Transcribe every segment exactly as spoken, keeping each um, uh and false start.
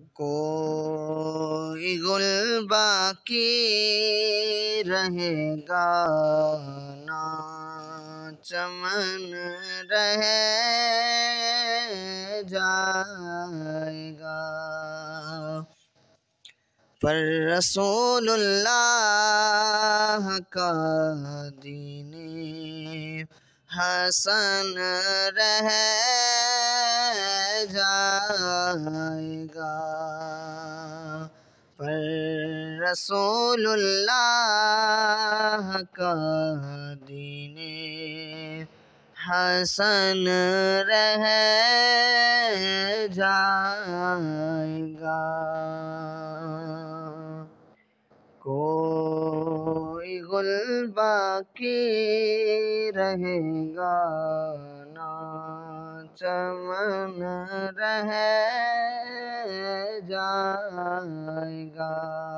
کوئی گل باقی رہے گا نہ چمن رہ جائے گا، پر رسول اللہ کا دین حسن رہ جائے گا، پر رسول اللہ کا دین حسن رہ جائے گا۔ کوئی گل باقی رہے گا نہ چمن رہ جائے گا،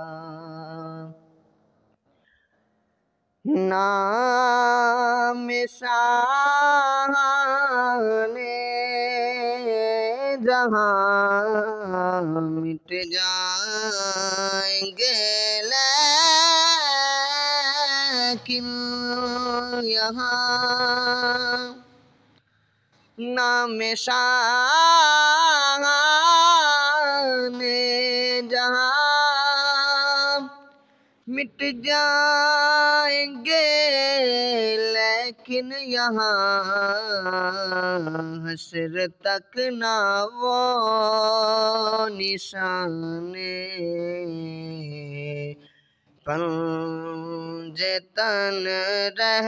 نام شاہان جہاں مٹ جائیں گے، لیکن یہاں نام شاہان جہاں مٹ جائیں گے، لیکن یہاں حشر تک نہ وہ نشان پنجے تن رہ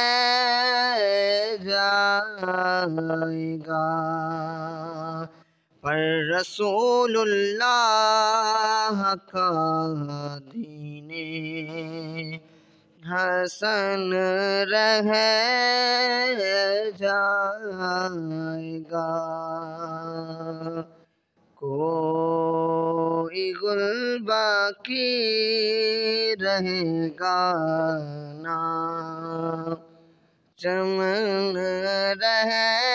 جائے گا، پر رسول اللہ کا دین حسن رہ جائے گا۔ کوئی گل باقی رہے گا نہ چمن رہ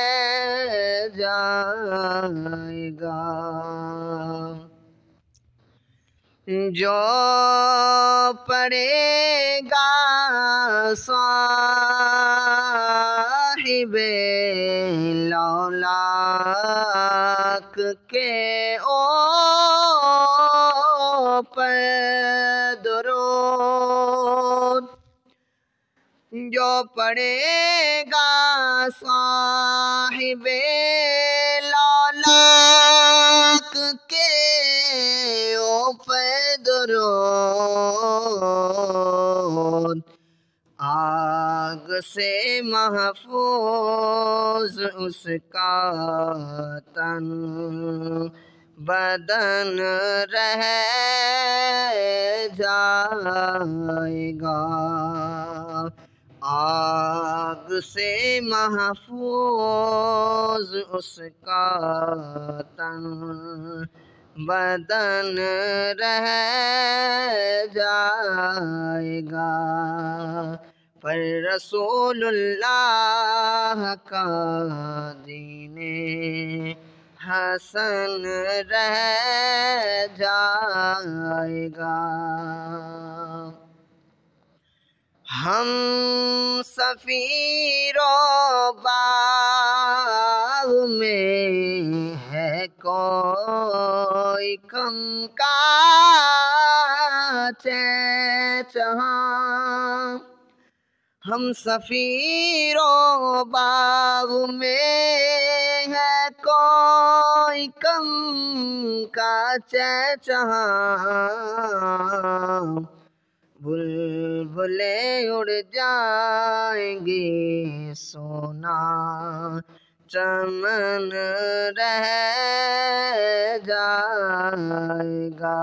جائے گا، جو پڑھے گا صاحب لولاک کے اوپر درود، جو پڑھے گا صاحب لولاک کے اوپر درود، آگ سے محفوظ اس کا تن بدن رہ جائے گا، آگ سے محفوظ اس کا تن بدن رہ جائے گا، پر رسول اللہ کا دین حسن رہ جائے گا۔ ہم سفیر و باغ میں ہے کوئی کم کا چہچہاں، ہم سفیر و باغ میں ہے کوئی کم کا چہچہاں، بلبلیں اڑ جائیں گی سونا چمن رہ جائے گا،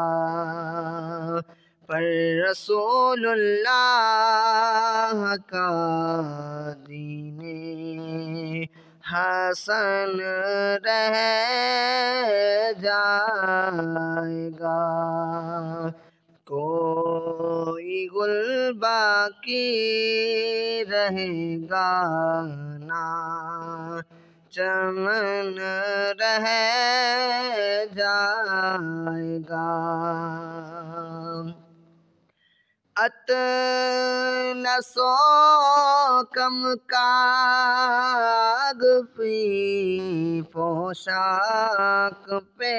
پر رسول اللہ کا دین حسن رہ جائے گا، کوئی گل باقی رہے گا نہ چمن رہ جائے گا اطلس و کم کاغ فی پوشاک پہ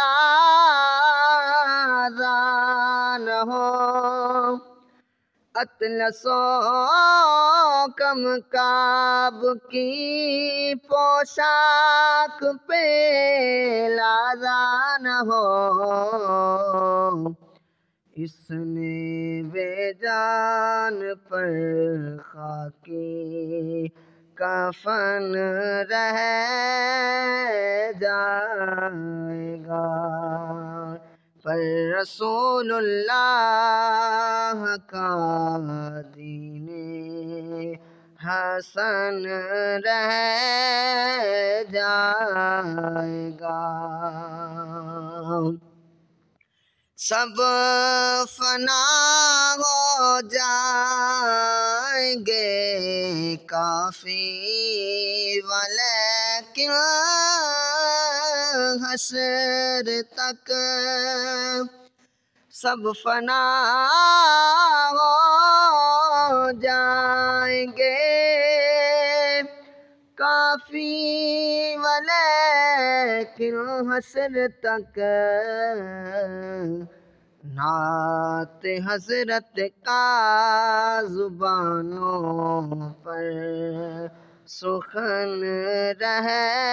لازان ہو اطلس و کم کعب کی پوشاک پہ لازان ہو اس نے بے جان پر خاکی کفن رہ جائے گا پر رسول اللہ کا دین حسن رہ جائے گا سب فنا ہو جائیں گے کافی ولیکن حشر تک سب فنا ہو جائیں گے کافی ولیکن حشر تک نعت حضرت کا زبانوں پر سخن رہ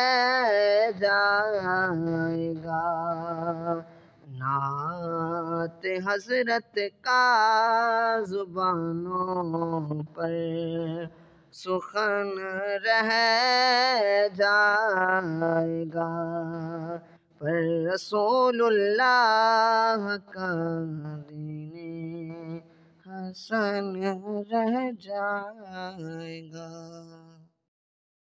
جائے گا نعت حضرت کا زبانوں پر سخن رہ جائے گا پر رسول اللہ کا دین حسن رہ جائے گا